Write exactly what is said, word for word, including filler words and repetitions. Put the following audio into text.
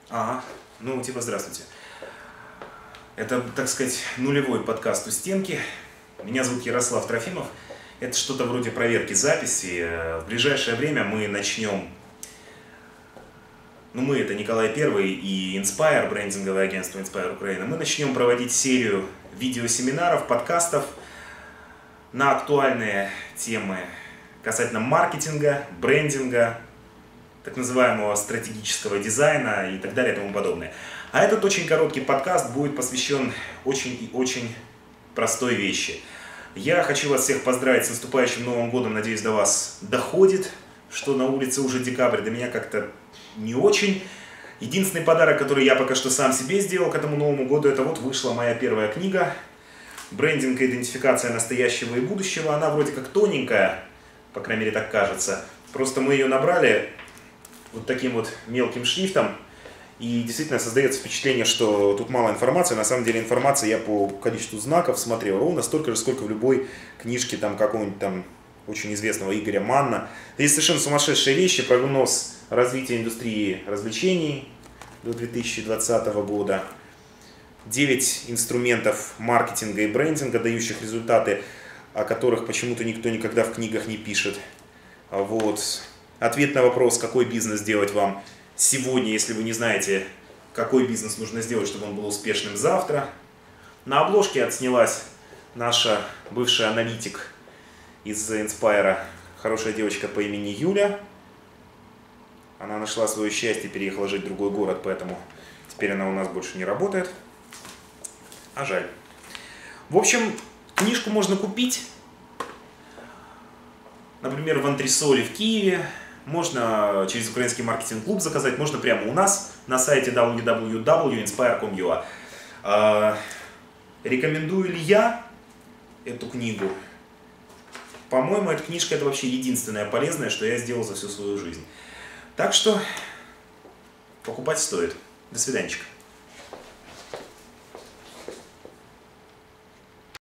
А, ну типа здравствуйте. Это, так сказать, нулевой подкаст у стенки. Меня зовут Ярослав Трофимов. Это что-то вроде проверки записи. В ближайшее время мы начнем... Ну мы, это Николай Первый и Inspire, брендинговое агентство Inspire Украина. Мы начнем проводить серию видеосеминаров, подкастов на актуальные темы касательно маркетинга, брендинга, так называемого стратегического дизайна и так далее и тому подобное. А этот очень короткий подкаст будет посвящен очень и очень простой вещи. Я хочу вас всех поздравить с наступающим Новым годом. Надеюсь, до вас доходит, что на улице уже декабрь. До меня как-то не очень. Единственный подарок, который я пока что сам себе сделал к этому Новому году, это вот вышла моя первая книга «Брендинг и идентификация настоящего и будущего». Она вроде как тоненькая, по крайней мере так кажется. Просто мы ее набрали вот таким вот мелким шрифтом. И действительно создается впечатление, что тут мало информации. На самом деле информация я по количеству знаков смотрел ровно столько же, сколько в любой книжке там какого-нибудь там очень известного Игоря Манна. Есть совершенно сумасшедшие вещи. Прогноз развития индустрии развлечений до две тысячи двадцатого года. девять инструментов маркетинга и брендинга, дающих результаты, о которых почему-то никто никогда в книгах не пишет. Вот. Ответ на вопрос, какой бизнес делать вам сегодня, если вы не знаете, какой бизнес нужно сделать, чтобы он был успешным завтра. На обложке отснялась наша бывшая аналитик из Inspire, хорошая девочка по имени Юля. Она нашла свое счастье, переехала жить в другой город, поэтому теперь она у нас больше не работает. А жаль. В общем, книжку можно купить, например, в антресоле в Киеве. Можно через украинский маркетинг-клуб заказать, можно прямо у нас на сайте дабл ю дабл ю дабл ю точка инспайр точка ком точка ю а. Рекомендую ли я эту книгу? По-моему, эта книжка это вообще единственное полезное, что я сделал за всю свою жизнь. Так что покупать стоит. До свиданечка.